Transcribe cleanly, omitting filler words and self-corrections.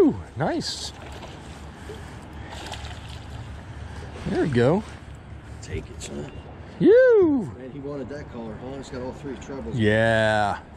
Woo! Nice. There we go. Take it, son. You. Man, he wanted that color, huh? It's got all three trebles. Yeah.